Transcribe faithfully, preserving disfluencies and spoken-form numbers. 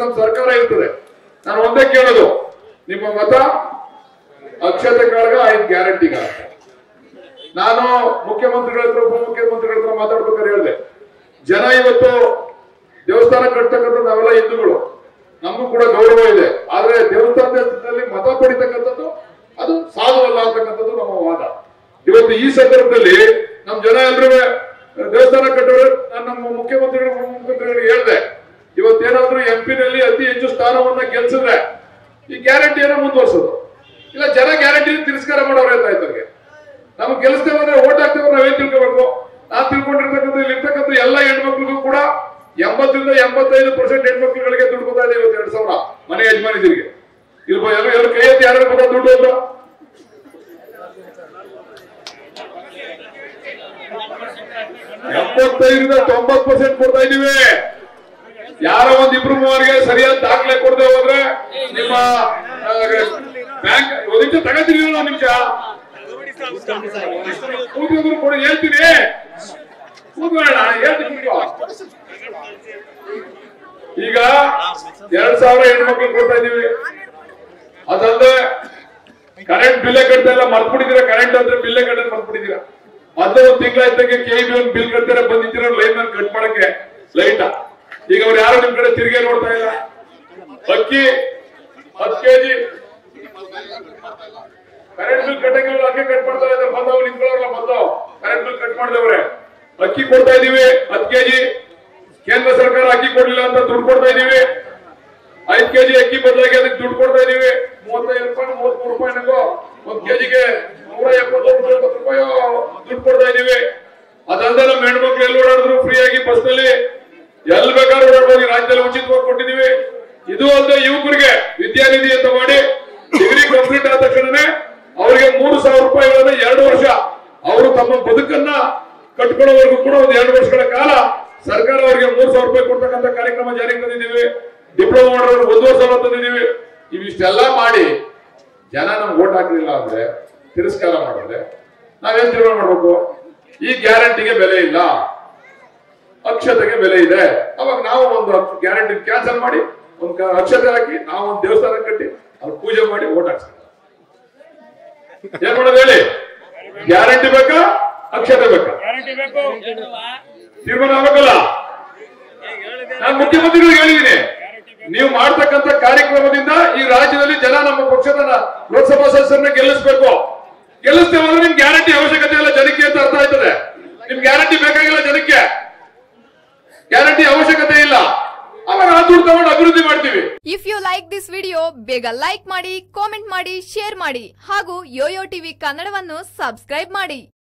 ನಮ್ಮ ಸರ್ಕಾರ ಇರ್ತದೆ. ನಾನು ಒಂದೇ ಕೇಳೋದು, ನಿಮ್ಮ ಮತ ಅಕ್ಷತೆ ಕಾಳಗ ಐದು ಗ್ಯಾರಂಟಿಗ. ನಾನು ಮುಖ್ಯಮಂತ್ರಿಗಳ ಹತ್ರ ಉಪಮುಖ್ಯಮಂತ್ರಿಗಳ ಹತ್ರ ಮಾತಾಡ್ಬೇಕಾದ್ರೆ ಹೇಳಿದೆ, ಜನ ಇವತ್ತು ದೇವಸ್ಥಾನ ಕಟ್ತಕ್ಕಂಥ ನಾವೆಲ್ಲ ಹಿಂದೂಗಳು, ನಮಗೂ ಕೂಡ ಗೌರವ ಇದೆ. ಆದ್ರೆ ದೇವಸ್ಥಾನದಲ್ಲಿ ಮತ ಪಡಿತಕ್ಕಂಥದ್ದು ಅದು ಸಾಧುವಲ್ಲ ಅಂತಕ್ಕಂಥದ್ದು ನಮ್ಮ ವಾದ. ಇವತ್ತು ಈ ಸಂದರ್ಭದಲ್ಲಿ ನಮ್ಮ ಜನ ಎಲ್ಲರೂ ದೇವಸ್ಥಾನ ಕಟ್ಟೋರು, ನಾನು ನಮ್ಮ ಮುಖ್ಯಮಂತ್ರಿಗಳು ಮುಖ್ಯಮಂತ್ರಿಗಳಿಗೆ ಹೇಳಿದೆ, ಇವತ್ತೇನಾದ್ರೂ ಎಂ ಪಿ ನಲ್ಲಿ ಅತಿ ಹೆಚ್ಚು ಸ್ಥಾನವನ್ನ ಗೆಲ್ಸಿದ್ರೆ ಈ ಗ್ಯಾರಂಟಿಯನ್ನ ಮುಂದುವರ್ಸೋದು, ಇಲ್ಲ ಜನ ಗ್ಯಾರಂಟಿ ತಿರಸ್ಕಾರ ಮಾಡೋರು ಅಂತ ಆಯ್ತವ್ರಿಗೆ. ನಮ್ಗೆ ಗೆಲ್ಲಿಸ್ತೇವೆ ಅಂದ್ರೆ ಓಟ್ ಹಾಕ್ತೇವೆ ನಾವೇನ್ ತಿಳ್ಕೋಬೇಕು? ನಾನ್ ತಿಳ್ಕೊಂಡಿರ್ತಕ್ಕಂಥ ಇಲ್ಲಿ ಇರ್ತಕ್ಕಂಥ ಎಲ್ಲ ಹೆಣ್ಮಕ್ಳಿಗೂ ಕೂಡ ಎಂಬತ್ತರಿಂದ ಎಂಬತ್ತೈದು ಪರ್ಸೆಂಟ್ ಹೆಣ್ಮಕ್ಳುಗಳಿಗೆ ದುಡ್ಡು ಕೊಡ್ತಾ ಇದೆ ಇವತ್ತು ಎರಡ್ ಸಾವಿರ ಮನೆ ಯಜಮಾನಿದಿರಿಗೆ. ಇಲ್ಲಿ ಎಲ್ಲ ಎಲ್ಲ ಕೈ ಎತ್ತಿ ಯಾರು ಕೊಡೋ ದುಡ್ಡು ಅಂತ ಎಂಬತ್ತೈದರಿಂದ ತೊಂಬತ್ ಪರ್ಸೆಂಟ್ ಕೊಡ್ತಾ ಇದೀವಿ. ಯಾರೋ ಒಂದಿಬ್ರು ಮೂವರಿಗೆ ಸರಿಯಾದ ದಾಖಲೆ ಕೊಡದೆ ಹೋದ್ರೆ ನಿಮ್ಮ ಬ್ಯಾಂಕ್ ಒಂದು ನಿಮಿಷ ತಗೋತೀವಿ, ಒಂದು ನಿಮಿಷ ಕೂತ್ಕೊಂಡ್ರು ಕೂಡ ಹೇಳ್ತೀನಿ, ಕೂತ್ಕೊಳ್ಳೋಣ ಹೇಳ್ತೀನಿ. ಈಗ ಎರಡ್ ಸಾವಿರ ಹೆಣ್ಮಕ್ಳು ಕೊಡ್ತಾ ಇದೀವಿ. ಅದಲ್ಲದೆ ಕರೆಂಟ್ ಬಿಲ್ಲೇ ಕಟ್ತಾ ಇಲ್ಲ, ಮರ್ತ್ಬಿಟ್ಟಿದ್ದೀರಾ. ಕರೆಂಟ್ ಅಂದ್ರೆ ಬಿಲ್ಲೇ ಕಟ್ಟೋದು ಮರ್ತ್ಬಿಟ್ಟಿದ್ದೀರಾ. ಮೊದಲೇ ಒಂದು ತಿಂಗಳಾಯ್ತಂಗೆ ಕೆ ಬಿ ಒಂದು ಬಿಲ್ ಕಟ್ತಾರೆ, ಬಂದಿದ್ದೀರ ಲೈನ್ ನಲ್ಲಿ ಕಟ್ ಮಾಡಕ್ಕೆ ಲೈಟ್. ಈಗ ಅವ್ರು ಯಾರು ನಿಮ್ ಕಡೆ ತಿರುಗಿ ನೋಡ್ತಾ ಇಲ್ಲ. ಅಕ್ಕಿ ಹತ್ತು ಕೆಜಿ ಕರೆಂಟ್ ಬಿಲ್ ಕಟ್ಟಂಗೆ ಅಕ್ಕಿ ಕಟ್ ಮಾಡ್ತಾ ಇದ್ದಾರೆ. ಬಂದವ್ ನಿಂತ್ಕೊಳ್ಳೋಲ್ಲ, ಬಂದವ್ ಕರೆಂಟ್ ಬಿಲ್ ಕಟ್ ಮಾಡಿದವ್ರೆ. ಅಕ್ಕಿ ಕೊಡ್ತಾ ಇದೀವಿ ಹತ್ತು ಕೆಜಿ. ಕೇಂದ್ರ ಸರ್ಕಾರ ಅಕ್ಕಿ ಕೊಡ್ಲಿಲ್ಲ ಅಂತ ದುಡ್ಡು ಕೊಡ್ತಾ ಇದೀವಿ. ಐದು ಕೆಜಿ ಅಕ್ಕಿ ಬದಲಾಗಿ ಅದಕ್ಕೆ ದುಡ್ಡು ಕೊಡ್ತಾ ಇದೀವಿ. ಮೂವತ್ತೈದು ರೂಪಾಯಿ ಮೂವತ್ಮೂರು ರೂಪಾಯಿ ನಂಗೋ ಒಂದ್ ಕೆಜಿಗೆ ನೂರ ಎಪ್ಪತ್ತೊಂದು ಎಪ್ಪತ್ತು ರೂಪಾಯಿ ದುಡ್ಡು ಕೊಡ್ತಾ ಇದೀವಿ. ಅದಲ್ಲದೆ ನಮ್ಮ ಹೆಣ್ಮಕ್ಳು ಎಲ್ಲಿ ಓಡಾಡಿದ್ರು ಫ್ರೀ ಆಗಿ ಬಸ್ ನಲ್ಲಿ ಎಲ್ಲಿ ಬೇಕಾದ್ರೂ ಓಡಾಡ್ಬೋದು. ರಾಜ್ಯದಲ್ಲಿ ಉಚಿತವಾಗಿ ಕೊಟ್ಟಿದೀವಿ. ಇದು ಅಲ್ಲದೆ ಯುವಕರಿಗೆ ವಿದ್ಯಾನಿಧಿ ಅಂತ ಮಾಡಿ ಡಿಗ್ರಿ ಕಂಪ್ಲೀಟ್ ಆದ ತಕ್ಷಣನೇ ಅವರಿಗೆ ಮೂರು ಸಾವಿರ ರೂಪಾಯಿಗಳನ್ನ ಎರಡು ವರ್ಷ ಅವರು ತಮ್ಮ ಬದುಕನ್ನ ಕಟ್ಕೊಳ್ಳೋವರೆಗೂ ಕೂಡ ಒಂದು ಎರಡು ವರ್ಷಗಳ ಕಾಲ ಸರ್ಕಾರ ಅವರಿಗೆ ಮೂರು ಸಾವಿರ ರೂಪಾಯಿ ಕೊಡ್ತಕ್ಕಂಥ ಕಾರ್ಯಕ್ರಮ ಜಾರಿಗೆ ತಂದಿದ್ದೀವಿ. ಡಿಪ್ಲೊಮಾ ಮಾಡೋರು ಒಂದೂವರೆ ಸಾವಿರ ತಂದಿದ್ದೀವಿ. ಇವಿಷ್ಟೆಲ್ಲ ಮಾಡಿ ಜನ ನಮ್ಗೆ ಓಟ್ ಹಾಕಲಿಲ್ಲ ಅಂದ್ರೆ, ತಿರಸ್ಕಾರ ಮಾಡಿದ್ರೆ ನಾವೇನ್ ತೀರ್ಮಾನ ಮಾಡ್ಬೇಕು? ಈ ಗ್ಯಾರಂಟಿಗೆ ಬೆಲೆ ಇಲ್ಲ, ಅಕ್ಷತೆಗೆ ಬೆಲೆ ಇದೆ. ಅವಾಗ ನಾವು ಒಂದು ಗ್ಯಾರಂಟಿ ಕ್ಯಾನ್ಸಲ್ ಮಾಡಿ ಒಂದು ಅಕ್ಷತೆ ಹಾಕಿ ನಾವು ಒಂದು ದೇವಸ್ಥಾನ ಕಟ್ಟಿ ಅವ್ರು ಪೂಜೆ ಮಾಡಿ ಓಟ್ ಹಾಕ್ಸ್ತಾರೆ. ಏನ್ ಮಾಡೋದು ಹೇಳಿ? ಗ್ಯಾರಂಟಿ ಬೇಕಾ ಅಕ್ಷತೆ ಬೇಕಾ? ತೀರ್ಮಾನ ಆಗ್ಬೇಕಲ್ಲ. ನಾನು ಮುಖ್ಯಮಂತ್ರಿಗಳಿಗೆ ಹೇಳಿದ್ದೀನಿ, ನೀವು ಮಾಡ್ತಕ್ಕಂಥ ಕಾರ್ಯಕ್ರಮದಿಂದ ಈ ರಾಜ್ಯದಲ್ಲಿ ಜನ ನಮ್ಮ ಪಕ್ಷದ ಲೋಕಸಭಾ ಸದಸ್ಯರನ್ನ ಗೆಲ್ಲಿಸಬೇಕು. ಗೆಲ್ಲಿಸ್ತೇವೆ ಅಂದ್ರೆ ನಿಮ್ ಗ್ಯಾರಂಟಿ ಅವಶ್ಯಕತೆ ಇಲ್ಲ ಜನಕ್ಕೆ ಅಂತ ಅರ್ಥ ಆಯ್ತದೆ. ನಿಮ್ ಗ್ಯಾರಂಟಿ ಬೇಕಾಗಿಲ್ಲ ಜನಕ್ಕೆ, ಗ್ಯಾರಂಟಿ ಅವಶ್ಯಕತೆ ಇಲ್ಲ. ಅವಾಗ ಆ ದುಡ್ಡು ತಗೊಂಡು ಅಭಿವೃದ್ಧಿ ಮಾಡ್ತೀವಿ. If you like this video ಬೇಗ ಲೈಕ್ ಮಾಡಿ, ಕಾಮೆಂಟ್ ಮಾಡಿ, ಶೇರ್ ಮಾಡಿ ಹಾಗೂ ಯೋಯೋ ಟಿವಿ ಕನ್ನಡವನ್ನು ಸಬ್ಸ್ಕ್ರೈಬ್ ಮಾಡಿ.